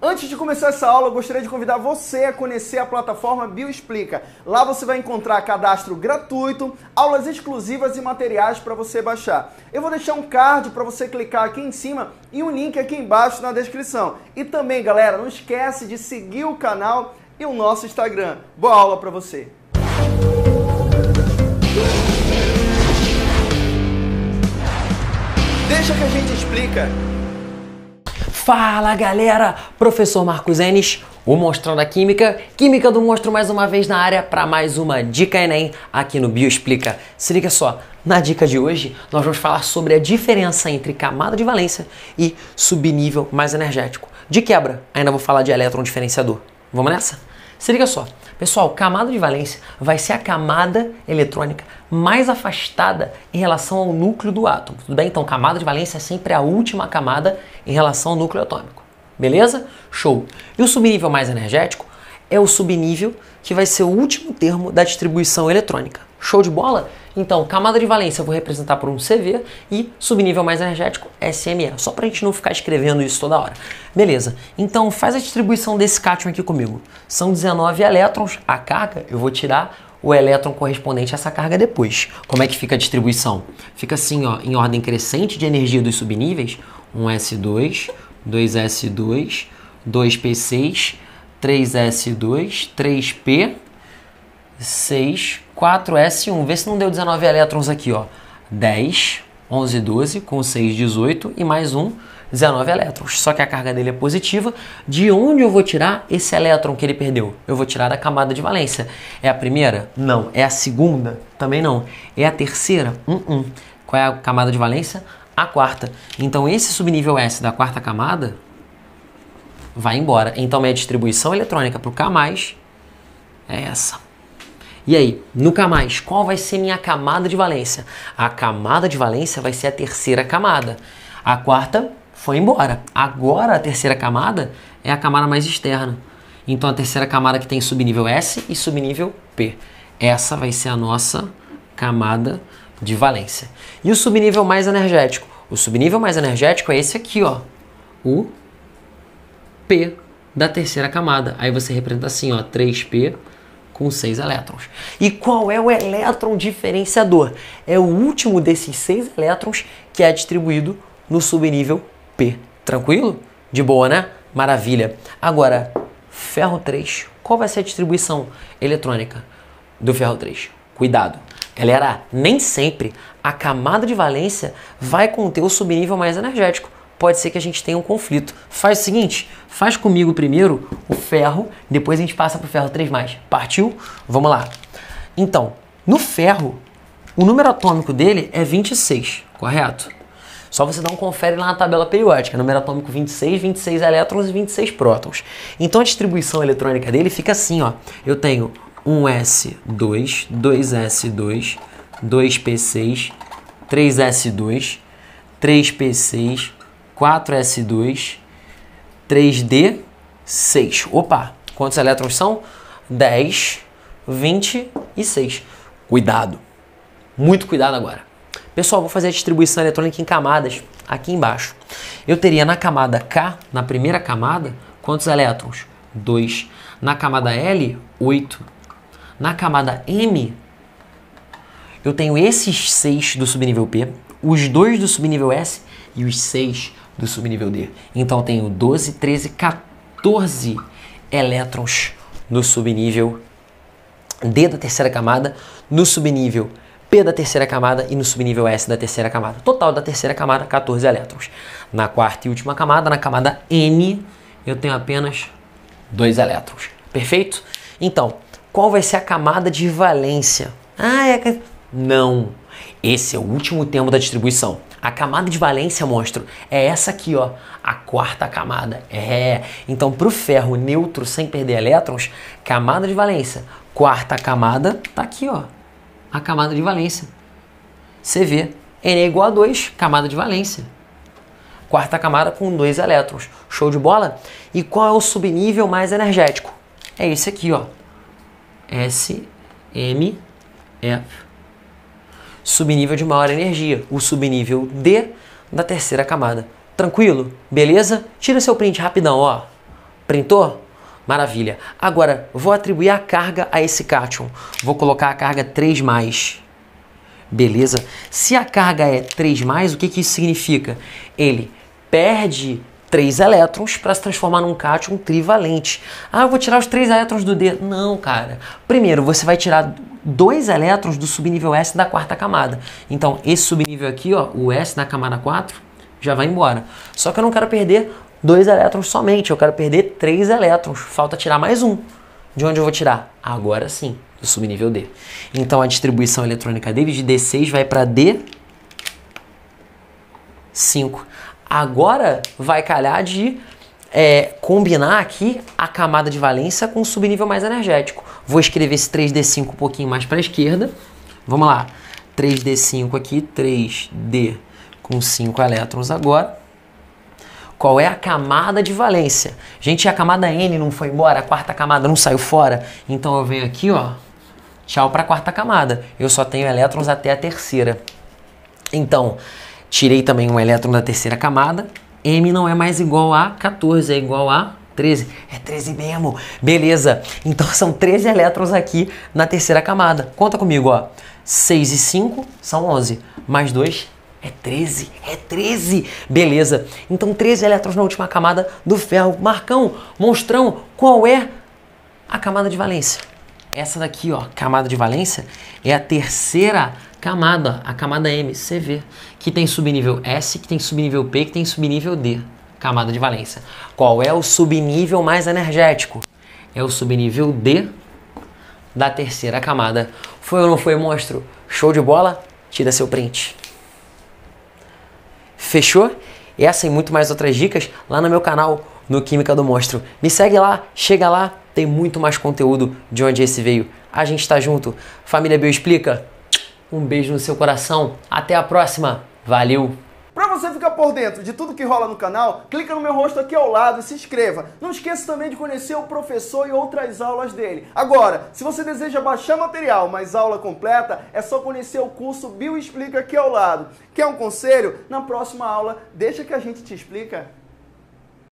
Antes de começar essa aula, eu gostaria de convidar você a conhecer a plataforma Bioexplica. Lá você vai encontrar cadastro gratuito, aulas exclusivas e materiais para você baixar. Eu vou deixar um card para você clicar aqui em cima e um link aqui embaixo na descrição. E também, galera, não esquece de seguir o canal e o nosso Instagram. Boa aula para você! Deixa que a gente explica. Fala galera, professor Marcos Enes, o Monstrão da Química, Química do Monstro mais uma vez na área para mais uma Dica Enem aqui no Bioexplica. Se liga só, na dica de hoje nós vamos falar sobre a diferença entre camada de valência e subnível mais energético. De quebra, ainda vou falar de elétron diferenciador. Vamos nessa? Se liga só, pessoal, camada de valência vai ser a camada eletrônica mais afastada em relação ao núcleo do átomo, tudo bem? Então, camada de valência é sempre a última camada em relação ao núcleo atômico, beleza? Show! E o subnível mais energético é o subnível que vai ser o último termo da distribuição eletrônica. Show de bola? Então, camada de valência eu vou representar por um CV e subnível mais energético, SME. Só pra gente não ficar escrevendo isso toda hora. Beleza. Então, faz a distribuição desse cátion aqui comigo. São 19 elétrons. A carga, eu vou tirar o elétron correspondente a essa carga depois. Como é que fica a distribuição? Fica assim, ó, em ordem crescente de energia dos subníveis. 1s2, 2s2, 2p6, 3s2, 3p, 6, 4s1. Vê se não deu 19 elétrons aqui, ó. 10, 11, 12, com 6, 18 e mais um, 19 elétrons. Só que a carga dele é positiva. De onde eu vou tirar esse elétron que ele perdeu? Eu vou tirar da camada de valência. É a primeira? Não. É a segunda? Também não. É a terceira? Qual é a camada de valência? A quarta. Então esse subnível S da quarta camada vai embora. Então minha distribuição eletrônica para o K+, é essa. E aí, no K+, qual vai ser minha camada de valência? A camada de valência vai ser a terceira camada. A quarta foi embora. Agora a terceira camada é a camada mais externa. Então a terceira camada que tem subnível S e subnível P. Essa vai ser a nossa camada de valência. E o subnível mais energético? O subnível mais energético é esse aqui, ó. O P da terceira camada. Aí você representa assim, ó, 3P com 6 elétrons. E qual é o elétron diferenciador? É o último desses 6 elétrons que é distribuído no subnível P. Tranquilo? De boa, né? Maravilha. Agora, ferro 3. Qual vai ser a distribuição eletrônica do ferro 3? Cuidado. Galera, nem sempre a camada de valência vai conter o subnível mais energético. Pode ser que a gente tenha um conflito. Faz o seguinte, faz comigo primeiro o ferro, depois a gente passa para o ferro 3+. Partiu? Vamos lá. Então, no ferro, o número atômico dele é 26, correto? Só você dá um confere lá na tabela periódica. Número atômico 26, 26 elétrons e 26 prótons. Então a distribuição eletrônica dele fica assim, ó. Eu tenho 1s2, 2s2, 2p6, 3s2, 3p6, 4s2, 3d6. Opa, quantos elétrons são? 10, 20 e 6. Cuidado. Muito cuidado agora. Pessoal, vou fazer a distribuição eletrônica em camadas aqui embaixo. Eu teria na camada K, na primeira camada, quantos elétrons? 2. Na camada L, 8. Na camada M, eu tenho esses 6 do subnível P, os 2 do subnível S e os 6 do subnível D. Então eu tenho 12, 13, 14 elétrons no subnível D da terceira camada, no subnível P da terceira camada e no subnível S da terceira camada. Total da terceira camada, 14 elétrons. Na quarta e última camada, na camada N, eu tenho apenas 2 elétrons. Perfeito? Então, qual vai ser a camada de valência? Não. Esse é o último termo da distribuição. A camada de valência, monstro, é essa aqui, ó. A quarta camada. Então, para o ferro neutro sem perder elétrons, camada de valência, quarta camada, tá aqui, ó. A camada de valência. CV. N é igual a 2, camada de valência. Quarta camada com 2 elétrons. Show de bola? E qual é o subnível mais energético? É esse aqui, ó. S, M, F. Subnível de maior energia. O subnível D da terceira camada. Tranquilo? Beleza? Tira seu print rapidão, ó. Printou? Maravilha. Agora, vou atribuir a carga a esse cátion. Vou colocar a carga 3+. Beleza? Se a carga é 3+, o que isso significa? Ele perde 3 elétrons para se transformar num cátion trivalente. Ah, eu vou tirar os 3 elétrons do D. Não, cara. Primeiro, você vai tirar 2 elétrons do subnível S da 4ª camada. Então, esse subnível aqui, ó, o S na camada 4, já vai embora. Só que eu não quero perder 2 elétrons somente, eu quero perder 3 elétrons. Falta tirar mais um. De onde eu vou tirar? Agora sim, do subnível D. Então, a distribuição eletrônica dele de D6 vai para D5. Agora vai calhar de combinar aqui a camada de valência com o subnível mais energético. Vou escrever esse 3D5 um pouquinho mais para a esquerda. Vamos lá. 3D5 aqui, 3D com 5 elétrons agora. Qual é a camada de valência? Gente, a camada N não foi embora, a 4ª camada não saiu fora. Então eu venho aqui, ó, tchau para a 4ª camada. Eu só tenho elétrons até a 3ª. Então, tirei também um elétron da 3ª camada. M não é mais igual a 14, é igual a 13. É 13 mesmo. Beleza. Então são 13 elétrons aqui na 3ª camada. Conta comigo, ó. 6 e 5 são 11. Mais 2 é 13. É 13. Beleza. Então 13 elétrons na última camada do ferro. Marcão, monstrão, qual é a camada de valência? Essa daqui, ó, camada de valência, é a 3ª camada, a camada MCV, que tem subnível S, que tem subnível P, que tem subnível D, camada de valência. Qual é o subnível mais energético? É o subnível D da 3ª camada. Foi ou não foi, monstro? Show de bola? Tira seu print. Fechou? Essa e muito mais outras dicas lá no meu canal, no Química do Monstro. Me segue lá, chega lá, tem muito mais conteúdo de onde esse veio. A gente tá junto. Família Bioexplica, um beijo no seu coração. Até a próxima. Valeu! Para você ficar por dentro de tudo que rola no canal, clica no meu rosto aqui ao lado e se inscreva. Não esqueça também de conhecer o professor e outras aulas dele. Agora, se você deseja baixar material, mas aula completa, é só conhecer o curso Bioexplica aqui ao lado. Quer um conselho? Na próxima aula, deixa que a gente te explica.